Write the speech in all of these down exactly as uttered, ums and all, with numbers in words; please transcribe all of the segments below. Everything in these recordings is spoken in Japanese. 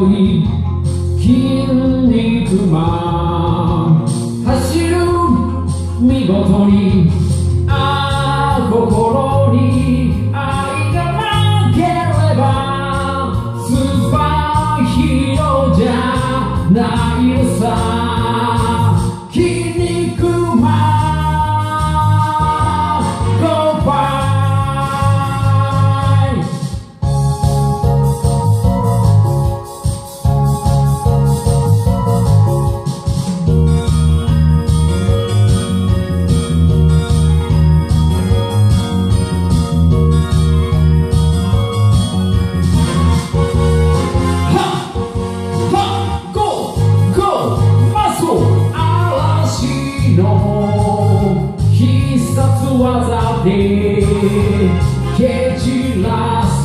い筋肉マン走る見事にああ心に愛がなければスーパーヒーローじゃないのさ筋肉マン Go fight 必殺技で蹴散らす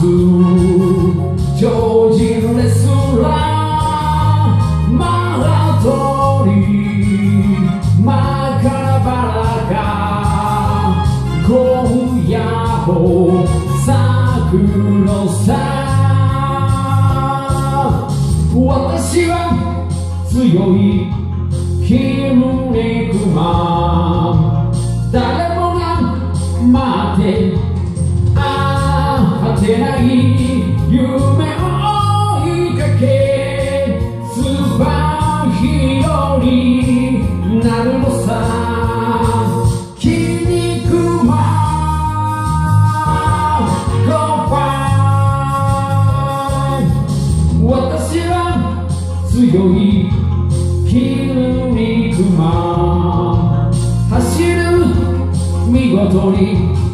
超人レスラーマラトリマカバラが今夜も咲くのさ私は強い筋肉マン誰もが待ってああ果てない夢を追いかけスーパーヒーローになるのさ筋肉マン Go fight 私は強い筋肉マン走る見事に